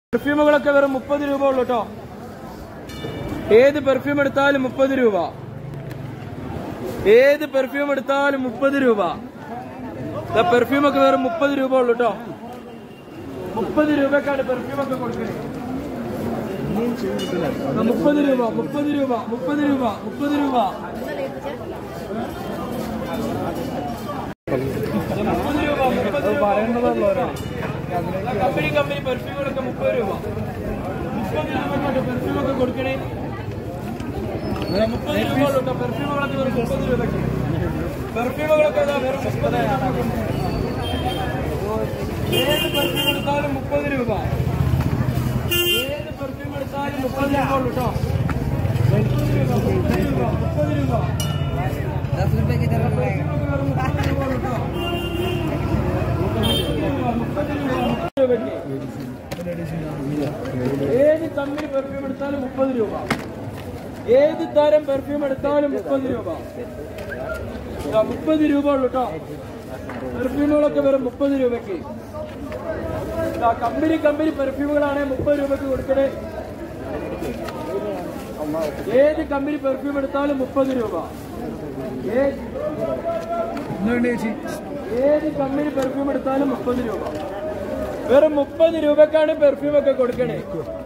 പെർഫ്യൂമുകളൊക്കെ വെറും 30 രൂപ ഉള്ളു കേട്ടോ. ഏത് പെർഫ്യൂം എടുത്താലും 30 രൂപ. ഏത് പെർഫ്യൂം എടുത്താലും 30 രൂപ. പെർഫ്യൂമൊക്കെ വെറും 30 രൂപ ഉള്ളു കേട്ടോ. 30 രൂപക്കാണ് പെർഫ്യൂമൊക്കെ കൊടുക്കുന്നത്. 30 രൂപ 30 രൂപ 30 രൂപ 30 രൂപ. കമ്പനി പെർഫ്യൂമുകളൊക്കെ 30 രൂപ. 30 രൂപക്കാണ് പെർഫ്യൂമൊക്കെ കൊടുക്കണേ. 30 രൂപ ഉള്ളൂ പെർഫ്യൂമുകളൊക്കെ വെറും 30 രൂപയ്ക്ക്. പെർഫ്യൂമുകളൊക്കെ വെറും 30 രൂപ. ഏത് പെർഫ്യൂം എടുത്താലും 30 രൂപ. ഏത് പെർഫ്യൂം എടുത്താലും 30 രൂപ ഉള്ളൂ കേട്ടോ. 30 രൂപ 30 രൂപ 30 രൂപ. 10 രൂപയ്ക്ക് ഏത് കമ്പനി പെർഫ്യൂം എടുത്താലും 30 രൂപ. ഏത് തരം പെർഫ്യൂം എടുത്താലും 30 രൂപ. 30 രൂപ ഉള്ളു കേട്ടോ. പെർഫ്യൂമുകളൊക്കെ വെറും 30 രൂപയ്ക്ക്. കമ്പനി പെർഫ്യൂമുകളാണ് 30 രൂപയ്ക്ക് കൊടുക്കണേ. ഏത് കമ്പനി പെർഫ്യൂം എടുത്താലും 30 രൂപ. ഏത് കമ്പനി പെർഫ്യൂം എടുത്താലും 30 രൂപ. വെറും 30 രൂപക്കാണ് പെർഫ്യൂമൊക്കെ കൊടുക്കണേ.